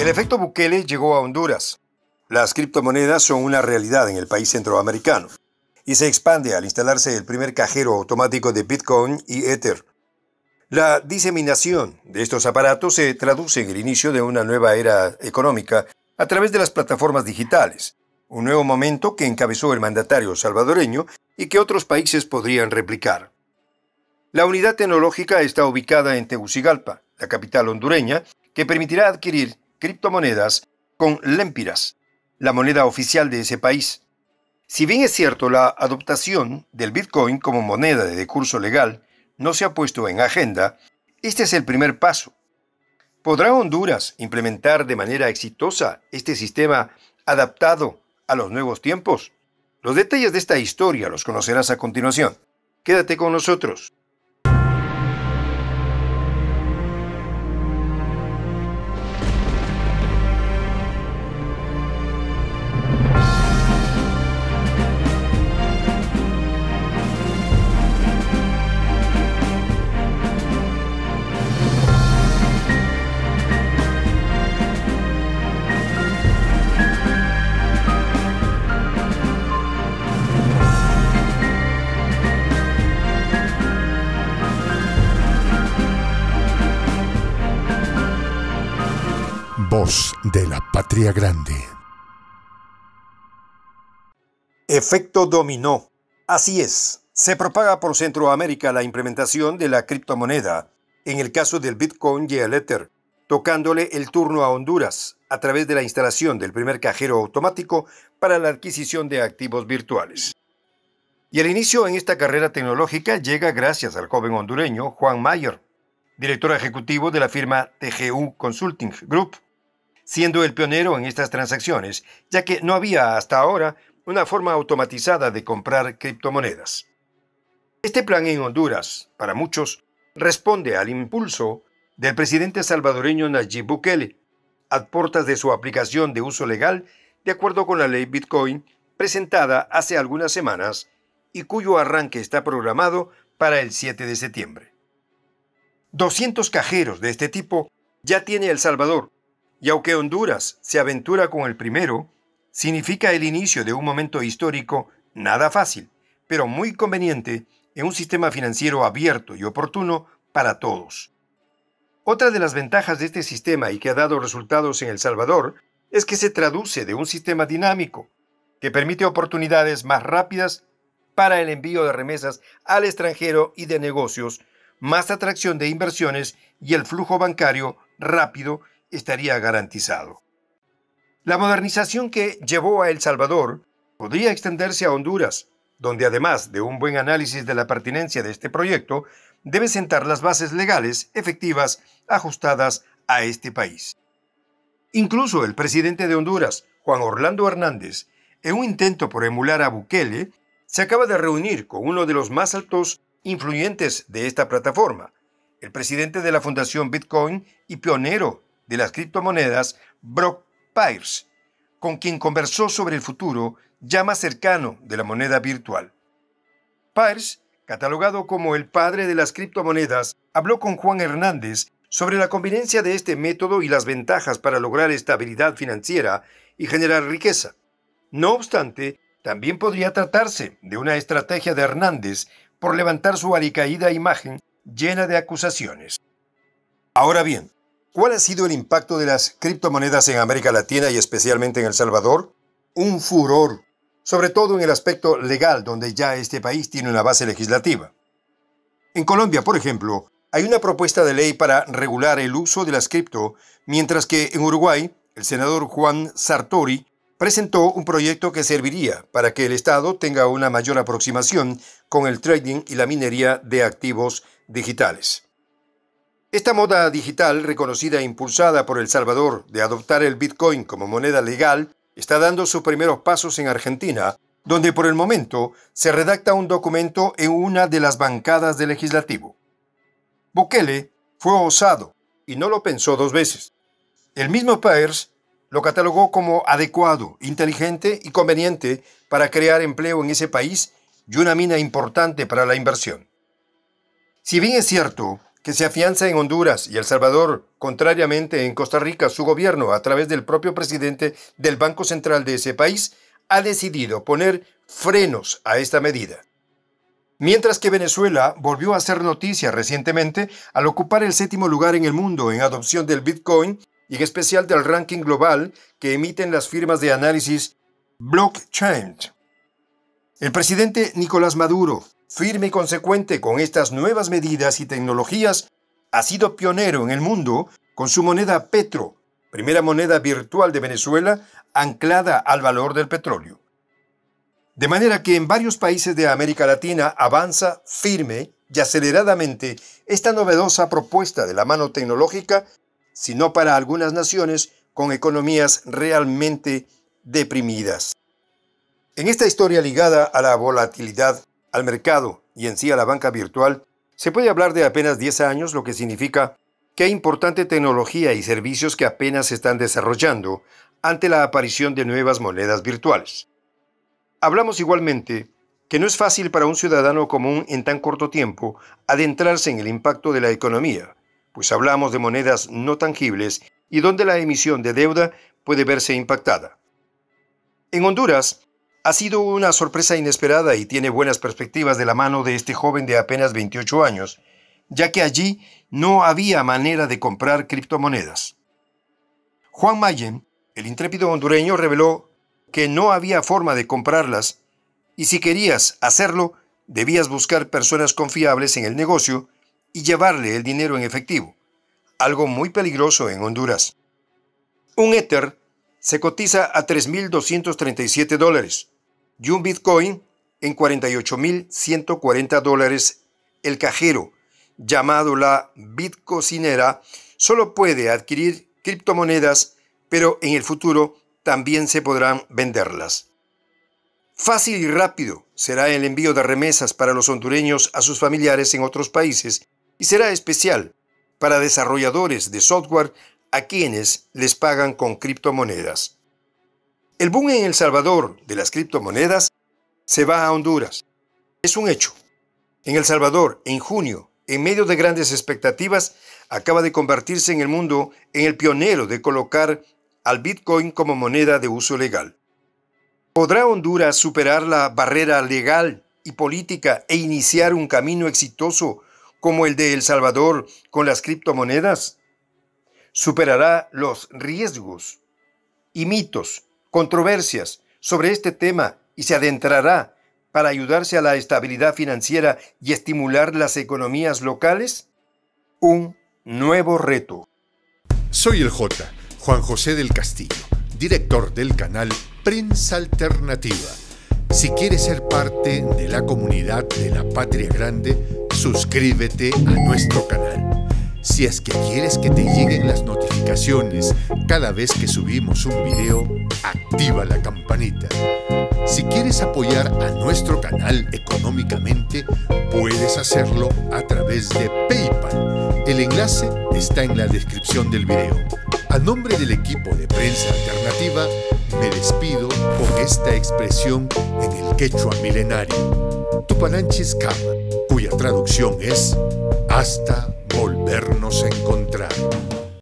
El efecto Bukele llegó a Honduras. Las criptomonedas son una realidad en el país centroamericano y se expande al instalarse el primer cajero automático de Bitcoin y Ether. La diseminación de estos aparatos se traduce en el inicio de una nueva era económica a través de las plataformas digitales, un nuevo momento que encabezó el mandatario salvadoreño y que otros países podrían replicar. La unidad tecnológica está ubicada en Tegucigalpa, la capital hondureña, que permitirá adquirir criptomonedas con lempiras, la moneda oficial de ese país. Si bien es cierto, la adoptación del Bitcoin como moneda de curso legal no se ha puesto en agenda, este es el primer paso. ¿Podrá Honduras implementar de manera exitosa este sistema adaptado a los nuevos tiempos? Los detalles de esta historia los conocerás a continuación. Quédate con nosotros. Voz de la Patria Grande. Efecto dominó. Así es, se propaga por Centroamérica la implementación de la criptomoneda, en el caso del Bitcoin y el Ether, tocándole el turno a Honduras a través de la instalación del primer cajero automático para la adquisición de activos virtuales. Y el inicio en esta carrera tecnológica llega gracias al joven hondureño Juan Mayer, director ejecutivo de la firma TGU Consulting Group, siendo el pionero en estas transacciones, ya que no había hasta ahora una forma automatizada de comprar criptomonedas. Este plan en Honduras, para muchos, responde al impulso del presidente salvadoreño Nayib Bukele, a puertas de su aplicación de uso legal de acuerdo con la ley Bitcoin presentada hace algunas semanas y cuyo arranque está programado para el 7 de septiembre. 200 cajeros de este tipo ya tiene El Salvador, y aunque Honduras se aventura con el primero, significa el inicio de un momento histórico nada fácil, pero muy conveniente en un sistema financiero abierto y oportuno para todos. Otra de las ventajas de este sistema y que ha dado resultados en El Salvador es que se traduce de un sistema dinámico que permite oportunidades más rápidas para el envío de remesas al extranjero y de negocios, más atracción de inversiones y el flujo bancario rápido estaría garantizado. La modernización que llevó a El Salvador podría extenderse a Honduras, donde además de un buen análisis de la pertinencia de este proyecto, debe sentar las bases legales efectivas ajustadas a este país. Incluso el presidente de Honduras, Juan Orlando Hernández, en un intento por emular a Bukele, se acaba de reunir con uno de los más altos influyentes de esta plataforma, el presidente de la Fundación Bitcoin y pionero de las criptomonedas, Brock Pierce, con quien conversó sobre el futuro ya más cercano de la moneda virtual. Pierce, catalogado como el padre de las criptomonedas, habló con Juan Hernández sobre la conveniencia de este método y las ventajas para lograr estabilidad financiera y generar riqueza. No obstante, también podría tratarse de una estrategia de Hernández por levantar su alicaída imagen llena de acusaciones. Ahora bien, ¿cuál ha sido el impacto de las criptomonedas en América Latina y especialmente en El Salvador? Un furor, sobre todo en el aspecto legal, donde ya este país tiene una base legislativa. En Colombia, por ejemplo, hay una propuesta de ley para regular el uso de las cripto, mientras que en Uruguay, el senador Juan Sartori presentó un proyecto que serviría para que el Estado tenga una mayor aproximación con el trading y la minería de activos digitales. Esta moda digital, reconocida e impulsada por El Salvador de adoptar el Bitcoin como moneda legal, está dando sus primeros pasos en Argentina, donde por el momento se redacta un documento en una de las bancadas del legislativo. Bukele fue osado y no lo pensó dos veces. El mismo Pierce lo catalogó como adecuado, inteligente y conveniente para crear empleo en ese país y una mina importante para la inversión. Si bien es cierto que se afianza en Honduras y El Salvador. Contrariamente, en Costa Rica, su gobierno, a través del propio presidente del Banco Central de ese país, ha decidido poner frenos a esta medida. Mientras que Venezuela volvió a hacer noticia recientemente al ocupar el 7º lugar en el mundo en adopción del Bitcoin y en especial del ranking global que emiten las firmas de análisis Blockchain. El presidente Nicolás Maduro, firme y consecuente con estas nuevas medidas y tecnologías, ha sido pionero en el mundo con su moneda Petro, primera moneda virtual de Venezuela anclada al valor del petróleo. De manera que en varios países de América Latina avanza firme y aceleradamente esta novedosa propuesta de la mano tecnológica, sino para algunas naciones con economías realmente deprimidas. En esta historia ligada a la volatilidad, al mercado y en sí a la banca virtual, se puede hablar de apenas 10 años, lo que significa que hay importante tecnología y servicios que apenas se están desarrollando ante la aparición de nuevas monedas virtuales. Hablamos igualmente que no es fácil para un ciudadano común en tan corto tiempo adentrarse en el impacto de la economía, pues hablamos de monedas no tangibles y donde la emisión de deuda puede verse impactada. En Honduras, ha sido una sorpresa inesperada y tiene buenas perspectivas de la mano de este joven de apenas 28 años, ya que allí no había manera de comprar criptomonedas. Juan Mayen, el intrépido hondureño, reveló que no había forma de comprarlas y si querías hacerlo, debías buscar personas confiables en el negocio y llevarle el dinero en efectivo, algo muy peligroso en Honduras. Un Ether se cotiza a $3.237 y un Bitcoin en $48.140. El cajero, llamado la Bitcocinera, solo puede adquirir criptomonedas, pero en el futuro también se podrán venderlas. Fácil y rápido será el envío de remesas para los hondureños a sus familiares en otros países y será especial para desarrolladores de software a quienes les pagan con criptomonedas. El boom en El Salvador de las criptomonedas se va a Honduras. Es un hecho. En El Salvador, en junio, en medio de grandes expectativas, acaba de convertirse en el mundo en el pionero de colocar al Bitcoin como moneda de uso legal. ¿Podrá Honduras superar la barrera legal y política e iniciar un camino exitoso como el de El Salvador con las criptomonedas? ¿Superará los riesgos y mitos, controversias sobre este tema y se adentrará para ayudarse a la estabilidad financiera y estimular las economías locales? Un nuevo reto. Soy el J, Juan José del Castillo, director del canal Prensa Alternativa. Si quieres ser parte de la comunidad de la Patria Grande, suscríbete a nuestro canal. Si es que quieres que te lleguen las notificaciones cada vez que subimos un video, activa la campanita. Si quieres apoyar a nuestro canal económicamente, puedes hacerlo a través de PayPal. El enlace está en la descripción del video. A nombre del equipo de Prensa Alternativa, me despido con esta expresión en el quechua milenario, Tupananchis Kama, cuya traducción es hasta volvernos a encontrar.